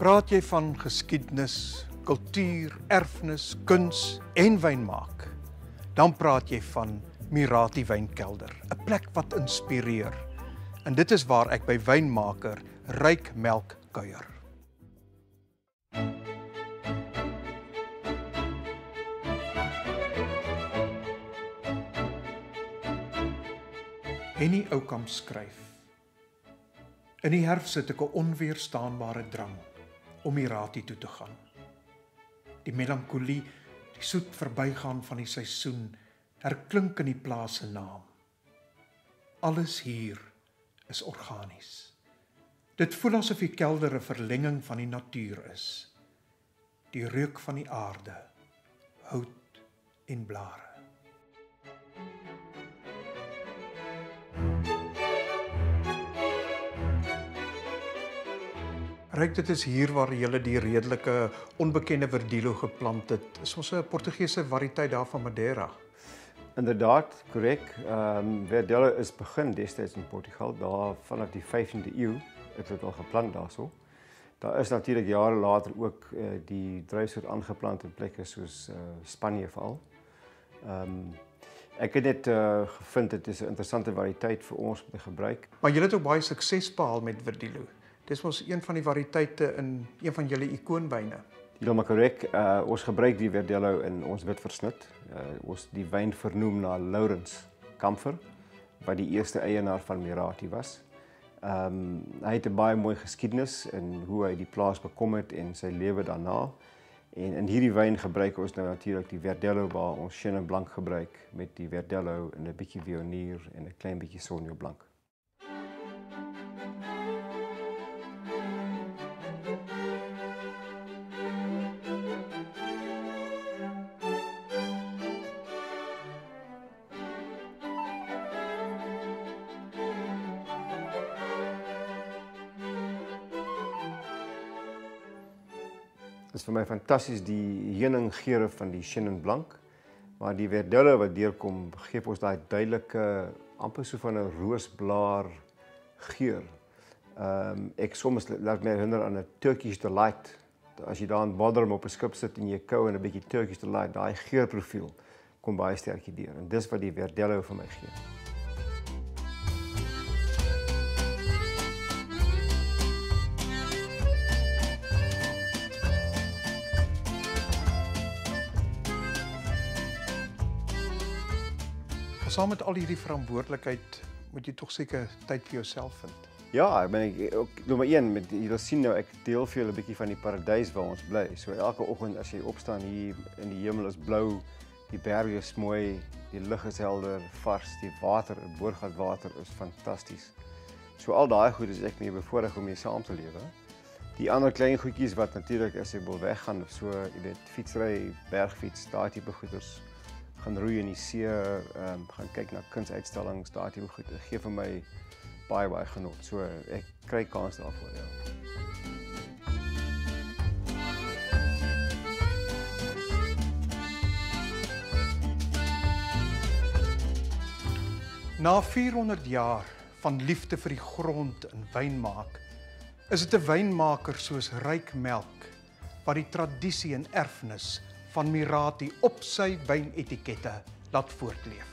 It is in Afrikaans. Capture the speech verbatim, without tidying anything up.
Praat jy van geskiedenis, kultuur, erfenis, kuns en wynmaak, dan praat jy van Mirati Wynkelder, 'n plek wat inspireer. En dit is waar ek by wynmaker Ryk Melk kuier. Henny Oukamp skryf: In die herfs het ek 'n onweerstaanbare drang om Mirati toe te gaan. Die melankolie, die soet verbygaan van die seisoen, herklink in die plaas se naam. Alles hier is organies. Dit voel asof die kelder 'n verlenging van die natuur is. Die reuk van die aarde, hout en blare. Ryk, dit is hier waar julle die redelike onbekende Verdilo geplant het. Is ons 'n Portugese variëteit daar van Madeira? Inderdaad, korrek. Um, Verdelo is begin destyds in Portugal, daar vanaf die vyftiende eeu het dit al geplant daarso. Daar is natuurlik jare later ook uh, die druisoort aangeplant in plekke soos uh, Spanje veral. Um, ek het net uh, gevind dit is 'n interessante variëteit vir ons om te gebruik. Maar julle het ook baie sukses behaal met Verdilo. Dis mos een van die variëteite in een van julle ikoonwyne. Heeltemal korrek. Uh, ons gebruik die Verdelo in ons wit versnit. Uh, ons die wyn vernoem na Laurens Kamfer, wat die eerste eienaar van Mirati was. Um, hy het 'n baie mooi geskiedenis in hoe hy die plaas bekom het en sy lewe daarna. En in hierdie wyn gebruik ons nou natuurlik die Verdelo waar ons Chenin Blanc gebruik met die Verdelo en 'n bietjie Viognier en 'n klein bietjie Sauvignon Blanc. Dit is vir my fantasties die heuninggeure van die Chenin Blanc, maar die Verdelo wat deurkom gee ons daai duidelike amper so van 'n roosblaar geur. Ehm um, ek soms laat my herinner aan 'n Turkish delight. As jy daar in Bodrum op 'n skip sit en jy kou en 'n bietjie Turkish delight, daai geurprofiel kom baie sterk hier deur en dis wat die Verdelo vir my gee. Saam met al hierdie verantwoordelikheid moet jy tog seker tyd vir jouself vind. Ja, ek ben ek ook nommer een met jy sien nou ek deel vir julle 'n bietjie van die paradys waar ons bly. So elke oggend as jy opstaan hier in die hemel is blou, die berge is mooi, die lug is helder, vars, die water, die boorgatwater is fantasties. So al daai goed is ek mee bevoorreg om mee saam te lewe. Die ander klein goedjies wat natuurlik as jy wil weggaan of so, jy weet, fietsry, bergfiets, daai tipe goeders. Gaan roei in die see, um, gaan kyk na kunsuitstallings, daai tipe goed. Dit gee vir my baie baie genot. So ek kry kans daarvoor, ja. Na vierhonderd jaar van liefde vir die grond en wynmaak, is dit 'n wynmaker soos Ryk Melk wat die tradisie en erfenis van Mirati op sy wynetikette laat voortleef.